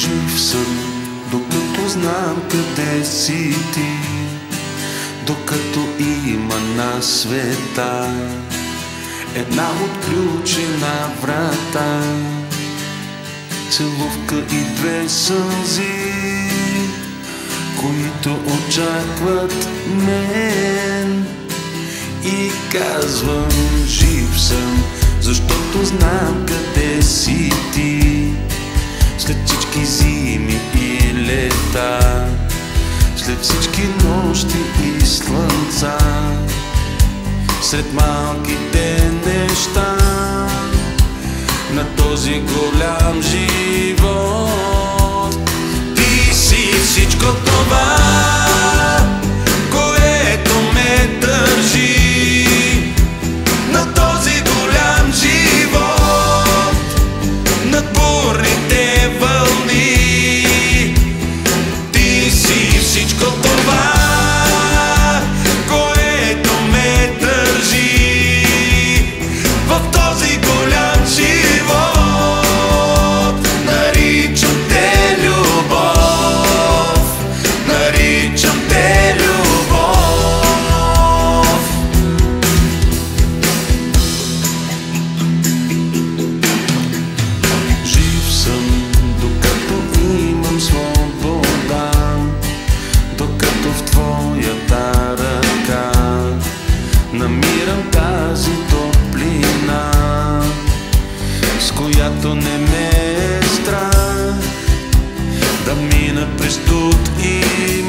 Жив съм, докато знам къде си ти, докато има на света една отключена врата, целувка и две сълзи, които очакват мен. И казвам, жив съм, защото знам къде си ти. След всички зими и лета, след всички нощи и слънца, сред малките неща на този голям живот, ти си всичко това, което ме държи на този голям живот, над бурните вълни. Ти си всичко това, което ме държи в този голям живот. Наричам те любов, наричам те любов. Жив съм, докато имам свобода, докато в твоята ръка намирам тази топлина, с която не ме е страх да мина през студ и